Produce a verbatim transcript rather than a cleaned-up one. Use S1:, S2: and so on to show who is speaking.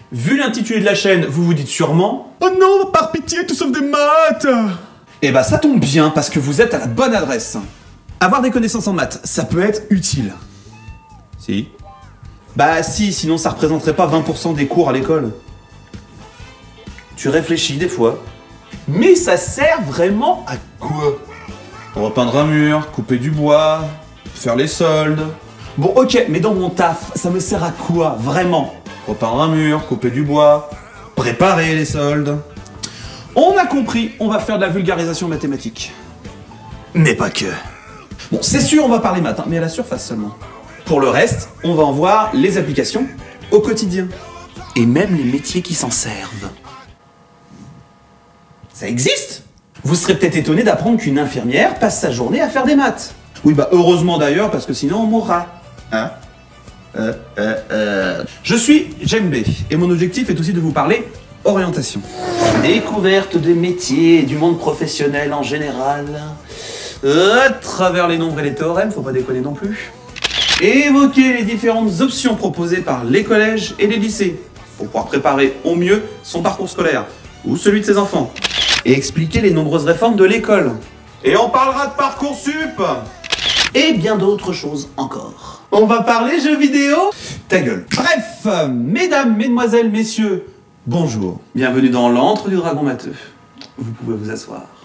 S1: Vu l'intitulé de la chaîne, vous vous dites sûrement « Oh non, par pitié, tout sauf des maths !» Eh bah ça tombe bien, parce que vous êtes à la bonne adresse. Avoir des connaissances en maths, ça peut être utile. Si. Bah si, sinon ça représenterait pas vingt pour cent des cours à l'école. Tu réfléchis des fois. Mais ça sert vraiment à quoi? Repeindre un mur, couper du bois, faire les soldes. Bon ok, mais dans mon taf, ça me sert à quoi, vraiment? Repeindre un mur, couper du bois, préparer les soldes. On a compris, on va faire de la vulgarisation mathématique. Mais pas que. Bon, c'est sûr, on va parler maths, hein, mais à la surface seulement. Pour le reste, on va en voir les applications au quotidien. Et même les métiers qui s'en servent. Ça existe? Vous serez peut-être étonné d'apprendre qu'une infirmière passe sa journée à faire des maths. Oui, bah heureusement d'ailleurs, parce que sinon on mourra. Hein? Euh, euh, euh... Je suis Djembe, et mon objectif est aussi de vous parler orientation. Découverte des métiers et du monde professionnel en général. Euh, à travers les nombres et les théorèmes, faut pas déconner non plus. Évoquer les différentes options proposées par les collèges et les lycées, pour pouvoir préparer au mieux son parcours scolaire, ou celui de ses enfants. Et expliquer les nombreuses réformes de l'école. Et on parlera de Parcoursup. Et bien d'autres choses encore. On va parler jeux vidéo? Ta gueule. Bref, mesdames, mesdemoiselles, messieurs, bonjour. Bienvenue dans l'antre du dragon matheux. Vous pouvez vous asseoir.